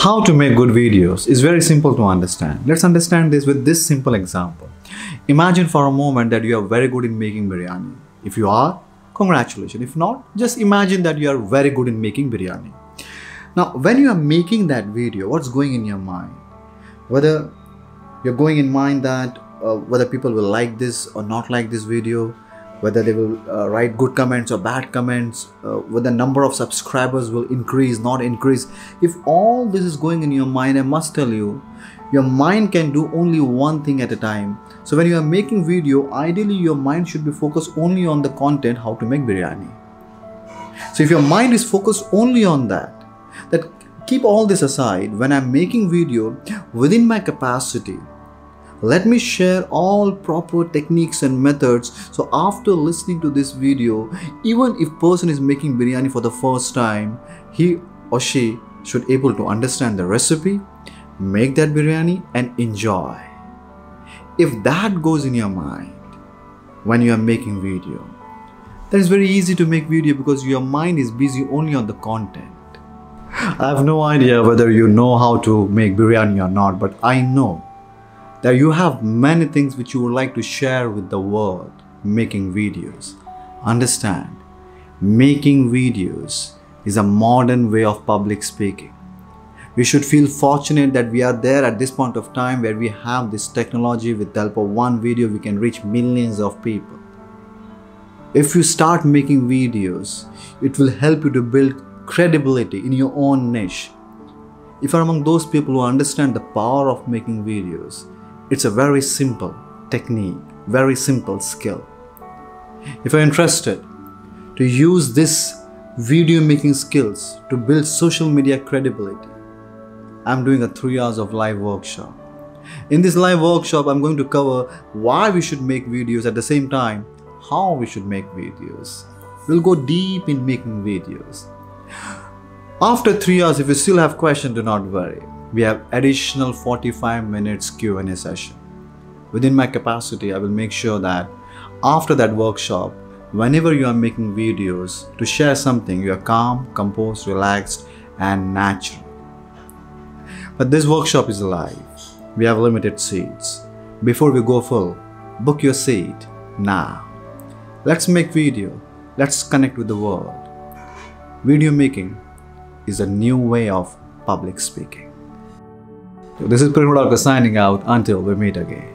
How to make good videos is very simple to understand. Let's understand this with this simple example. Imagine for a moment that you are very good in making biryani. If you are, congratulations. If not, just imagine that you are very good in making biryani. Now, when you are making that video, what's going in your mind? Whether you're going in mind that whether people will like this or not like this video, whether they will write good comments or bad comments, whether the number of subscribers will increase, not increase. If all this is going in your mind, I must tell you, your mind can do only one thing at a time. So when you are making video, ideally your mind should be focused only on the content, how to make biryani. So if your mind is focused only on that keep all this aside. When I'm making video within my capacity, let me share all proper techniques and methods. So after listening to this video, even if person is making biryani for the first time, he or she should able to understand the recipe, make that biryani and enjoy. If that goes in your mind when you are making video, then it's very easy to make video because your mind is busy only on the content. I have no idea whether you know how to make biryani or not, but I know that you have many things which you would like to share with the world making videos. Understand, making videos is a modern way of public speaking. We should feel fortunate that we are there at this point of time where we have this technology. With the help of one video, we can reach millions of people. If you start making videos, it will help you to build credibility in your own niche. If you are among those people who understand the power of making videos, it's a very simple technique, very simple skill. If you're interested to use this video making skills to build social media credibility, I'm doing a 3 hours of live workshop. In this live workshop, I'm going to cover why we should make videos, at the same time, how we should make videos. We'll go deep in making videos. After 3 hours, if you still have questions, do not worry. We have additional 45 minutes Q&A session. Within my capacity, I will make sure that after that workshop, whenever you are making videos, to share something, you are calm, composed, relaxed, and natural. But this workshop is live. We have limited seats. Before we go full, book your seat now. Let's make video. Let's connect with the world. Video making is a new way of public speaking. This is Prithviraj signing out until we meet again.